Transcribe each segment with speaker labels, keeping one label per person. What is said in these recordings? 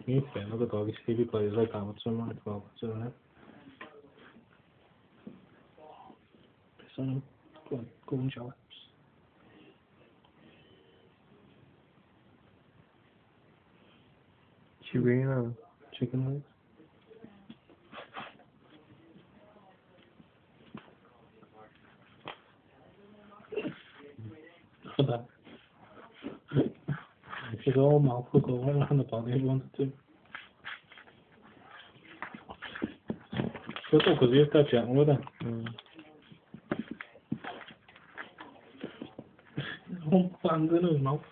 Speaker 1: You fan of the dog, he plays like amateur my 12, isn't it? Some golden chops.
Speaker 2: Chicken.
Speaker 1: Chicken legs. For that. She's all mouthful going around the body if you wanted to. Good though, because you've got gentle with it. Whole hand in his mouth.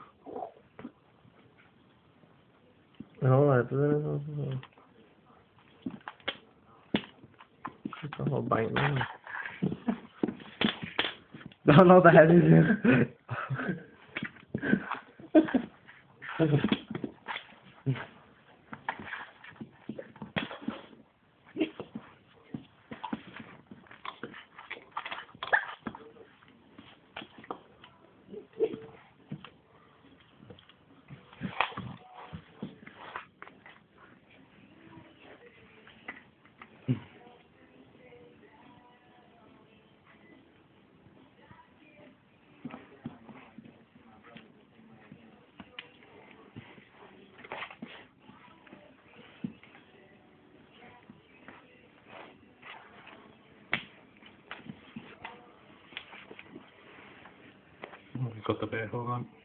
Speaker 2: Oh, that's it. It's a whole bite me. No, the head is in.
Speaker 1: We've got the bear hog on.